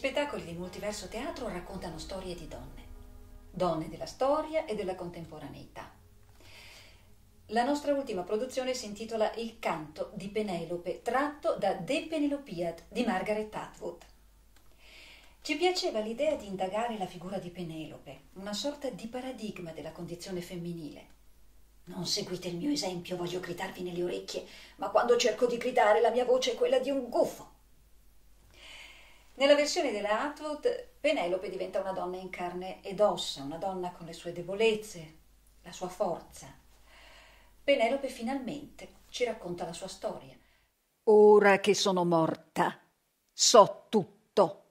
spettacoli di Multiverso Teatro raccontano storie di donne, donne della storia e della contemporaneità. La nostra ultima produzione si intitola Il canto di Penelope, tratto da De Penelopiad di Margaret Atwood. Ci piaceva l'idea di indagare la figura di Penelope, una sorta di paradigma della condizione femminile. Non seguite il mio esempio, voglio gridarvi nelle orecchie, ma quando cerco di gridare la mia voce è quella di un gufo. Nella versione della Atwood, Penelope diventa una donna in carne ed ossa, una donna con le sue debolezze, la sua forza. Penelope finalmente ci racconta la sua storia. Ora che sono morta, so tutto.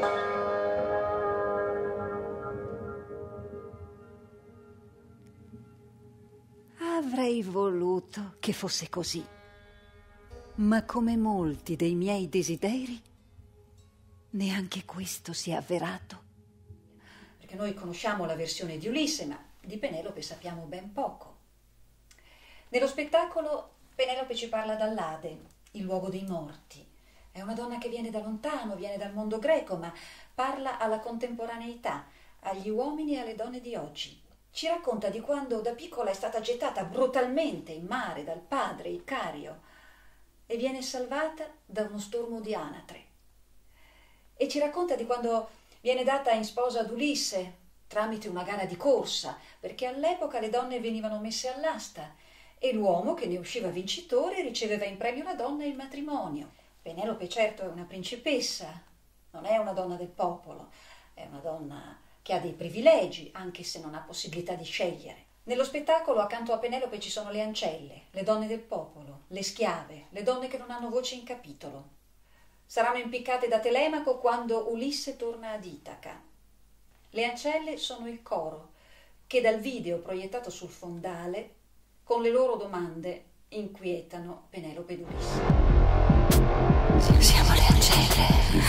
Avrei voluto che fosse così, ma come molti dei miei desideri, neanche questo si è avverato. Perché noi conosciamo la versione di Ulisse, ma di Penelope sappiamo ben poco. Nello spettacolo Penelope ci parla dall'Ade, il luogo dei morti. È una donna che viene da lontano, viene dal mondo greco, ma parla alla contemporaneità, agli uomini e alle donne di oggi. Ci racconta di quando da piccola è stata gettata brutalmente in mare dal padre Icario e viene salvata da uno stormo di anatre. E ci racconta di quando viene data in sposa ad Ulisse tramite una gara di corsa, perché all'epoca le donne venivano messe all'asta e l'uomo che ne usciva vincitore riceveva in premio la donna e il matrimonio. Penelope certo è una principessa, non è una donna del popolo, è una donna che ha dei privilegi, anche se non ha possibilità di scegliere. Nello spettacolo accanto a Penelope ci sono le ancelle, le donne del popolo, le schiave, le donne che non hanno voce in capitolo. Saranno impiccate da Telemaco quando Ulisse torna ad Itaca. Le ancelle sono il coro, che dal video proiettato sul fondale, con le loro domande, inquietano Penelope ed Ulisse. Siamo le ancelle.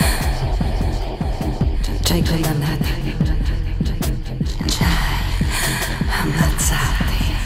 Ci hai condannati. Ci hai ammazzati.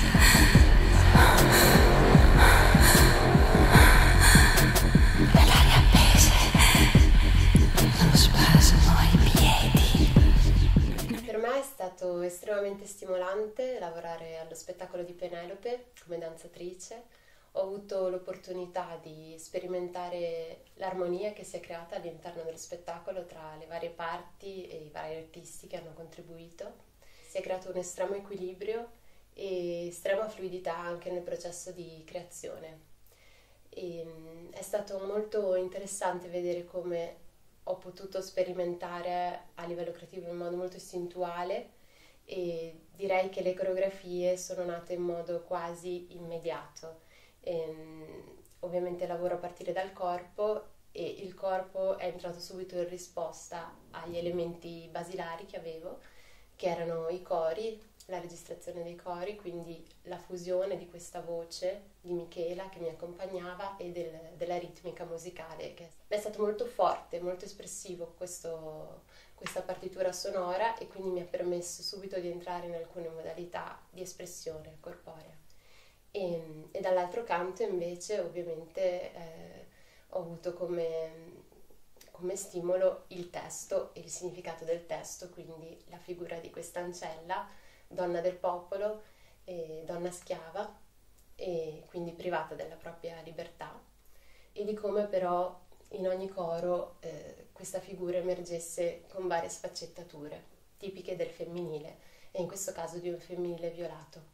Nell'aria appese. Uno spasmo ai piedi. Per me è stato estremamente stimolante lavorare allo spettacolo di Penelope come danzatrice. Ho avuto l'opportunità di sperimentare l'armonia che si è creata all'interno dello spettacolo tra le varie parti e i vari artisti che hanno contribuito. Si è creato un estremo equilibrio e estrema fluidità anche nel processo di creazione. È stato molto interessante vedere come ho potuto sperimentare a livello creativo in modo molto istintuale e direi che le coreografie sono nate in modo quasi immediato. Ovviamente lavoro a partire dal corpo e il corpo è entrato subito in risposta agli elementi basilari che avevo, che erano i cori, la registrazione dei cori, quindi la fusione di questa voce di Michela che mi accompagnava e della ritmica musicale, che è stato molto forte, molto espressivo questa partitura sonora e quindi mi ha permesso subito di entrare in alcune modalità di espressione corporea. E dall'altro canto invece ovviamente ho avuto come stimolo il testo e il significato del testo, quindi la figura di questa ancella, donna del popolo, donna schiava e quindi privata della propria libertà, e di come però in ogni coro questa figura emergesse con varie sfaccettature tipiche del femminile e in questo caso di un femminile violato.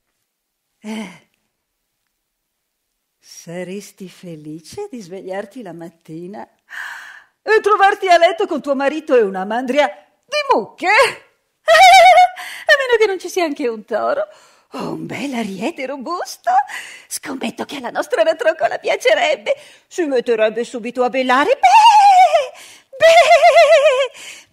Saresti felice di svegliarti la mattina e trovarti a letto con tuo marito e una mandria di mucche? A meno che non ci sia anche un toro o un bel ariete robusto. Scommetto che alla nostra retrocola piacerebbe. Si metterebbe subito a bellare. Beh, beh,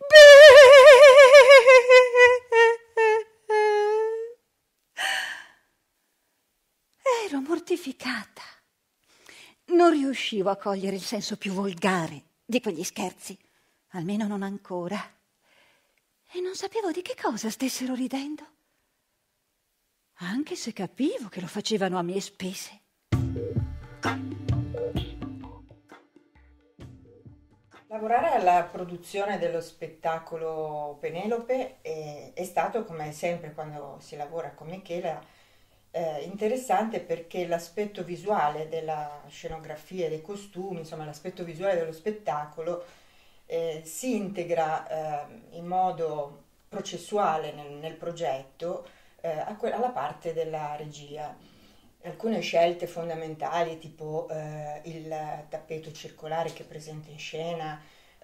beh. Ero mortificata. Non riuscivo a cogliere il senso più volgare di quegli scherzi, almeno non ancora. E non sapevo di che cosa stessero ridendo, anche se capivo che lo facevano a mie spese. La Lavorare alla produzione dello spettacolo Penelope è stato, come sempre quando si lavora con Michela, interessante perché l'aspetto visuale della scenografia e dei costumi, insomma l'aspetto visuale dello spettacolo, si integra in modo processuale nel progetto alla parte della regia. Alcune scelte fondamentali, tipo il tappeto circolare che è presente in scena,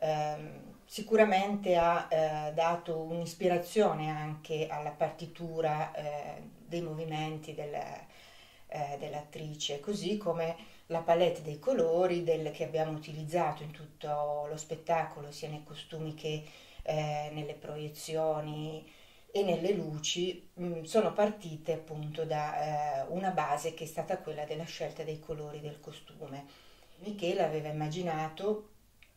sicuramente ha dato un'ispirazione anche alla partitura dei movimenti dell'attrice, così come la palette dei colori che abbiamo utilizzato in tutto lo spettacolo, sia nei costumi che nelle proiezioni e nelle luci, sono partite appunto da una base che è stata quella della scelta dei colori del costume. Michela aveva immaginato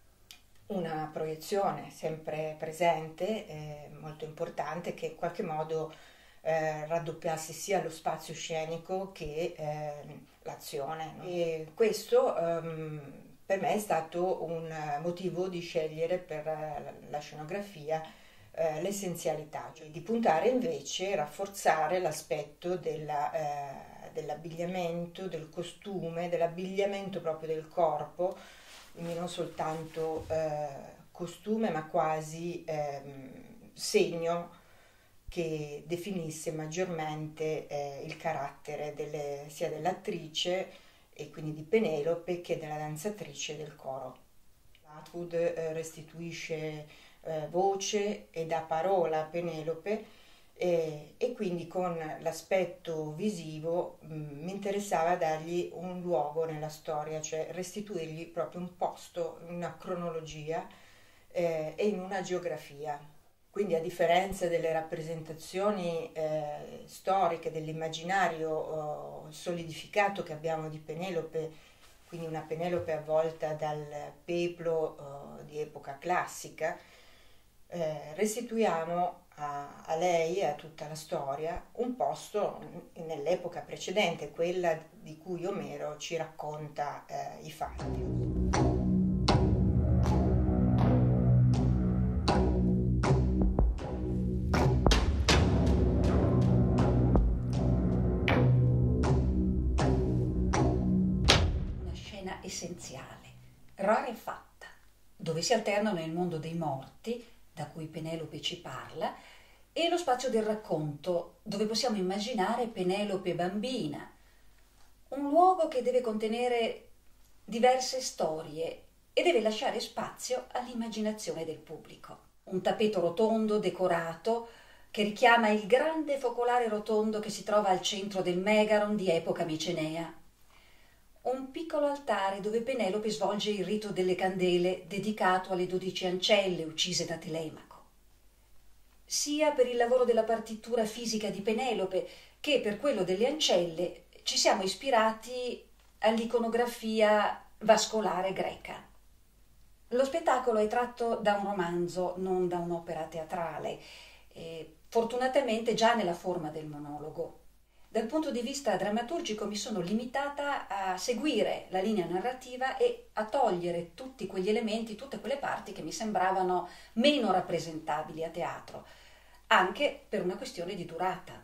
una proiezione sempre presente, molto importante, che in qualche modo raddoppiasse sia lo spazio scenico che l'azione, no? E questo per me è stato un motivo di scegliere per la scenografia l'essenzialità, cioè di puntare invece a rafforzare l'aspetto dell'abbigliamento, del costume, dell'abbigliamento proprio del corpo, quindi non soltanto costume ma quasi segno che definisse maggiormente il carattere sia dell'attrice e quindi di Penelope che della danzatrice del coro. Atwood restituisce voce e dà parola a Penelope e quindi con l'aspetto visivo mi interessava dargli un luogo nella storia, cioè restituirgli proprio un posto, una cronologia e in una geografia. Quindi a differenza delle rappresentazioni storiche, dell'immaginario solidificato che abbiamo di Penelope, quindi una Penelope avvolta dal peplo di epoca classica, restituiamo a lei e a tutta la storia un posto nell'epoca precedente, quella di cui Omero ci racconta i fatti. Una scena essenziale, rarefatta, dove si alternano il mondo dei morti, da cui Penelope ci parla, e lo spazio del racconto, dove possiamo immaginare Penelope bambina, un luogo che deve contenere diverse storie e deve lasciare spazio all'immaginazione del pubblico. Un tappeto rotondo decorato che richiama il grande focolare rotondo che si trova al centro del Megaron di epoca micenea. Un piccolo altare dove Penelope svolge il rito delle candele dedicato alle 12 ancelle uccise da Telemaco. Sia per il lavoro della partitura fisica di Penelope che per quello delle ancelle ci siamo ispirati all'iconografia vascolare greca. Lo spettacolo è tratto da un romanzo, non da un'opera teatrale, fortunatamente già nella forma del monologo. Dal punto di vista drammaturgico mi sono limitata a seguire la linea narrativa e a togliere tutti quegli elementi, tutte quelle parti che mi sembravano meno rappresentabili a teatro, anche per una questione di durata.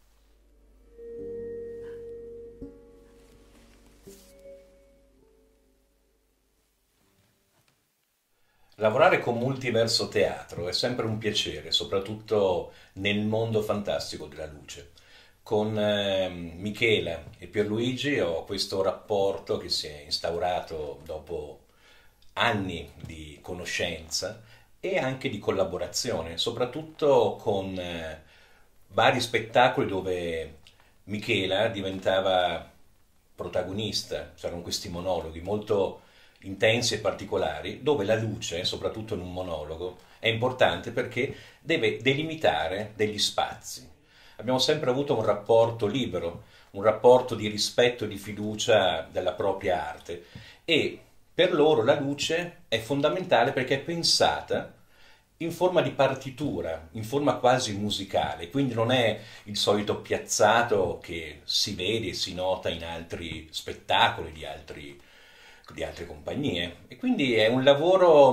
Lavorare con Multiverso Teatro è sempre un piacere, soprattutto nel mondo fantastico della luce. Con Michela e Pierluigi ho questo rapporto che si è instaurato dopo anni di conoscenza e anche di collaborazione, soprattutto con vari spettacoli dove Michela diventava protagonista, c'erano questi monologhi molto intensi e particolari, dove la luce, soprattutto in un monologo, è importante perché deve delimitare degli spazi. Abbiamo sempre avuto un rapporto libero, un rapporto di rispetto e di fiducia della propria arte e per loro la luce è fondamentale perché è pensata in forma di partitura, in forma quasi musicale, quindi non è il solito piazzato che si vede e si nota in altri spettacoli di altre compagnie. E quindi è un lavoro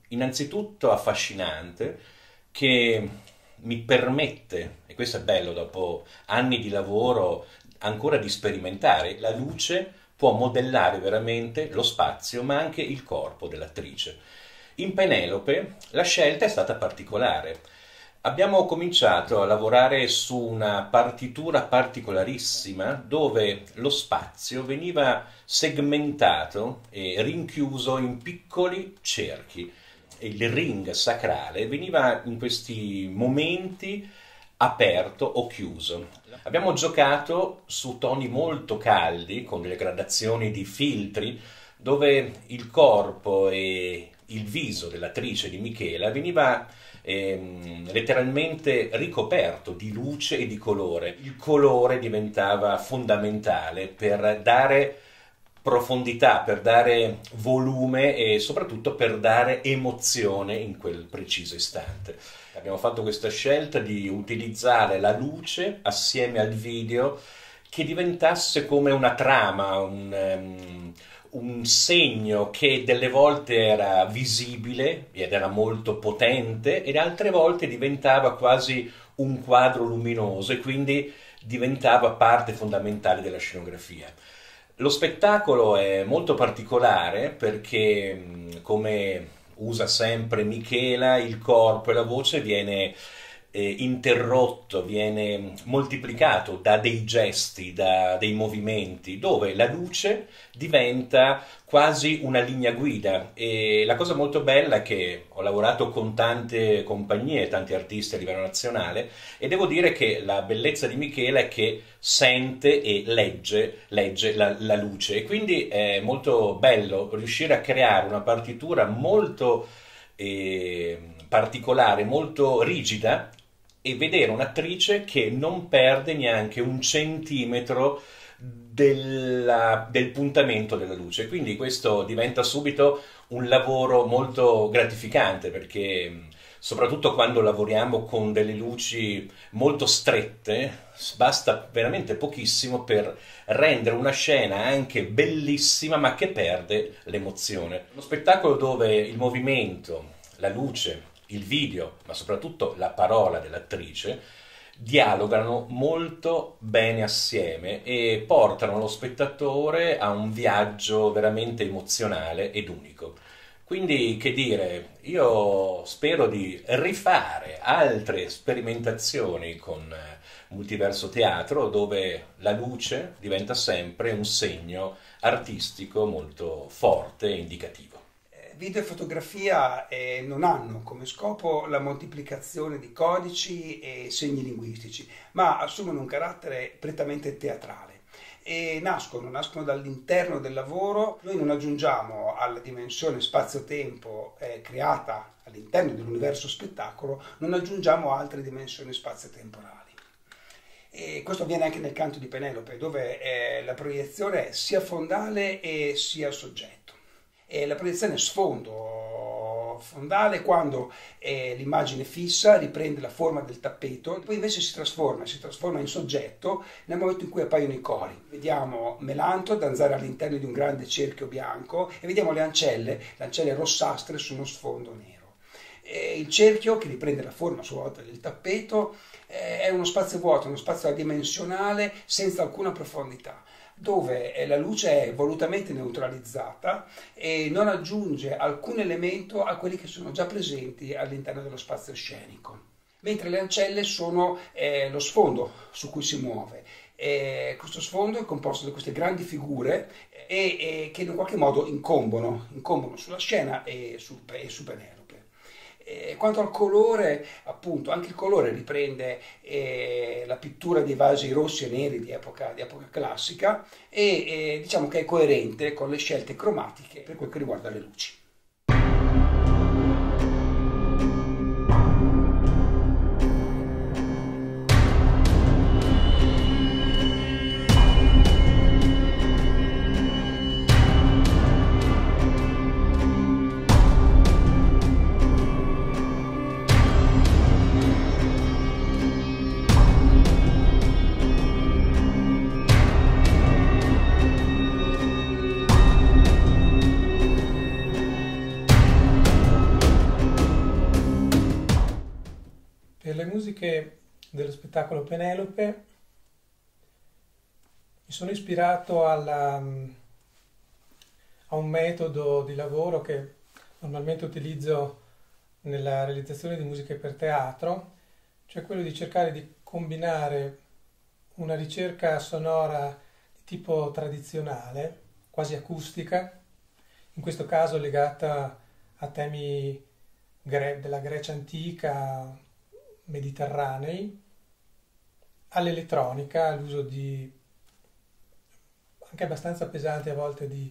innanzitutto affascinante, che mi permette, e questo è bello dopo anni di lavoro, ancora di sperimentare. La luce può modellare veramente lo spazio, ma anche il corpo dell'attrice. In Penelope la scelta è stata particolare. Abbiamo cominciato a lavorare su una partitura particolarissima dove lo spazio veniva segmentato e rinchiuso in piccoli cerchi. Il ring sacrale veniva in questi momenti aperto o chiuso. Abbiamo giocato su toni molto caldi, con delle gradazioni di filtri, dove il corpo e il viso dell'attrice di Michela veniva letteralmente ricoperto di luce e di colore. Il colore diventava fondamentale per dare profondità, per dare volume e soprattutto per dare emozione in quel preciso istante. Abbiamo fatto questa scelta di utilizzare la luce assieme al video, che diventasse come una trama, un segno che delle volte era visibile ed era molto potente, e altre volte diventava quasi un quadro luminoso e quindi diventava parte fondamentale della scenografia. Lo spettacolo è molto particolare perché, come usa sempre Michela, il corpo e la voce viene interrotto, viene moltiplicato da dei gesti, da dei movimenti, dove la luce diventa quasi una linea guida. E la cosa molto bella è che ho lavorato con tante compagnie, tanti artisti a livello nazionale, e devo dire che la bellezza di Michela è che sente e legge la luce, e quindi è molto bello riuscire a creare una partitura molto particolare, molto rigida, e vedere un'attrice che non perde neanche un centimetro del puntamento della luce. Quindi questo diventa subito un lavoro molto gratificante, perché soprattutto quando lavoriamo con delle luci molto strette, basta veramente pochissimo per rendere una scena anche bellissima, ma che perde l'emozione. Uno spettacolo dove il movimento, la luce, il video, ma soprattutto la parola dell'attrice dialogano molto bene assieme e portano lo spettatore a un viaggio veramente emozionale ed unico. Quindi, che dire, io spero di rifare altre sperimentazioni con Multiverso Teatro, dove la luce diventa sempre un segno artistico molto forte e indicativo. Video e fotografia non hanno come scopo la moltiplicazione di codici e segni linguistici, ma assumono un carattere prettamente teatrale e nascono dall'interno del lavoro. Noi non aggiungiamo alla dimensione spazio-tempo creata all'interno dell'universo spettacolo, non aggiungiamo altre dimensioni spazio-temporali. E questo avviene anche nel canto di Penelope, dove la proiezione è sia fondale e sia soggetto. La proiezione fondale quando l'immagine fissa riprende la forma del tappeto, poi invece si trasforma in soggetto nel momento in cui appaiono i cori. Vediamo Melanto danzare all'interno di un grande cerchio bianco e vediamo le ancelle rossastre su uno sfondo nero. Il cerchio, che riprende la forma a sua volta del tappeto, è uno spazio vuoto, uno spazio adimensionale senza alcuna profondità, dove la luce è volutamente neutralizzata e non aggiunge alcun elemento a quelli che sono già presenti all'interno dello spazio scenico, mentre le ancelle sono lo sfondo su cui si muove. Questo sfondo è composto da queste grandi figure che in qualche modo incombono sulla scena e su Penelope. Quanto al colore, appunto, anche il colore riprende la pittura dei vasi rossi e neri di epoca classica e diciamo che è coerente con le scelte cromatiche per quel che riguarda le luci. musiche dello spettacolo Penelope mi sono ispirato a un metodo di lavoro che normalmente utilizzo nella realizzazione di musiche per teatro, cioè quello di cercare di combinare una ricerca sonora di tipo tradizionale, quasi acustica, in questo caso legata a temi della Grecia antica, mediterranei, all'elettronica, all'uso di anche abbastanza pesanti a volte di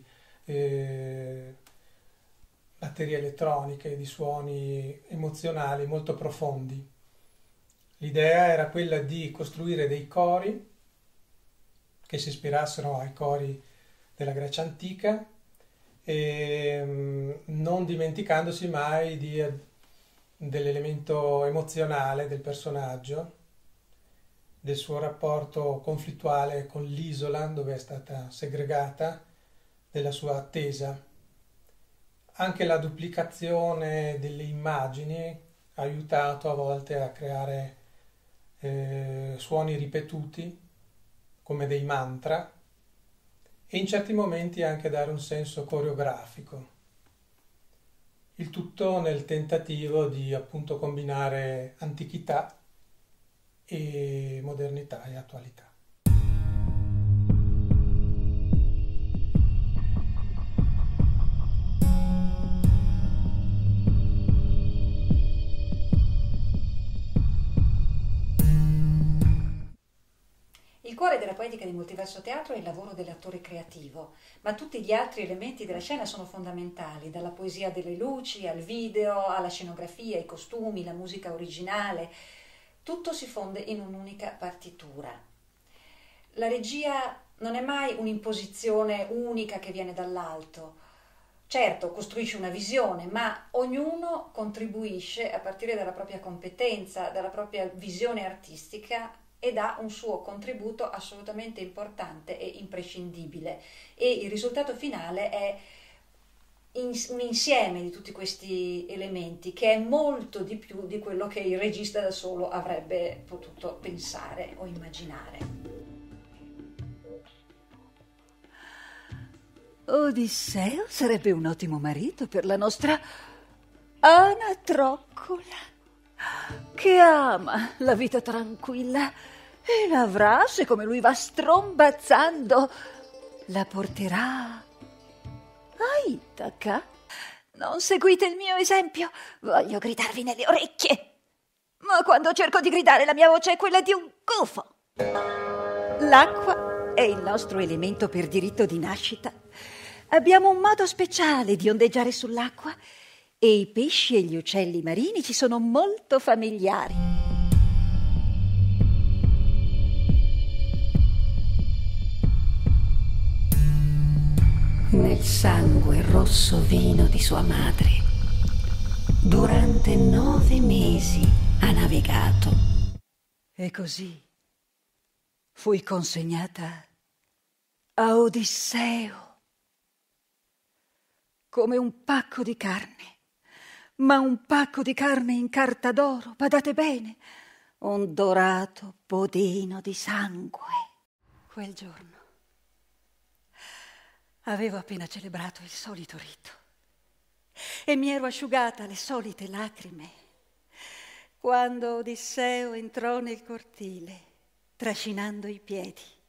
batterie elettroniche, di suoni emozionali molto profondi. L'idea era quella di costruire dei cori che si ispirassero ai cori della Grecia antica, e non dimenticandosi mai dell'elemento emozionale del personaggio, del suo rapporto conflittuale con l'isola dove è stata segregata, della sua attesa. Anche la duplicazione delle immagini ha aiutato a volte a creare suoni ripetuti come dei mantra, e in certi momenti anche dare un senso coreografico. Il tutto nel tentativo di appunto combinare antichità e modernità e attualità. Il cuore della poetica di Multiverso Teatro è il lavoro dell'attore creativo, ma tutti gli altri elementi della scena sono fondamentali, dalla poesia delle luci al video, alla scenografia, ai costumi, la musica originale. Tutto si fonde in un'unica partitura. La regia non è mai un'imposizione unica che viene dall'alto. Certo, costruisce una visione, ma ognuno contribuisce a partire dalla propria competenza, dalla propria visione artistica, e dà un suo contributo assolutamente importante e imprescindibile. E il risultato finale è un insieme di tutti questi elementi che è molto di più di quello che il regista da solo avrebbe potuto pensare o immaginare. Odisseo sarebbe un ottimo marito per la nostra Anatroccola, che ama la vita tranquilla e l'avrà se, come lui va strombazzando, la porterà a Itaca. Non seguite il mio esempio, voglio gridarvi nelle orecchie, ma quando cerco di gridare la mia voce è quella di un gufo. L'acqua è il nostro elemento per diritto di nascita. Abbiamo un modo speciale di ondeggiare sull'acqua e i pesci e gli uccelli marini ci sono molto familiari. Nel sangue rosso vino di sua madre, durante 9 mesi ha navigato. E così fui consegnata a Odisseo come un pacco di carne, ma un pacco di carne in carta d'oro, badate bene, un dorato bodino di sangue. Quel giorno avevo appena celebrato il solito rito e mi ero asciugata le solite lacrime quando Odisseo entrò nel cortile, trascinando i piedi.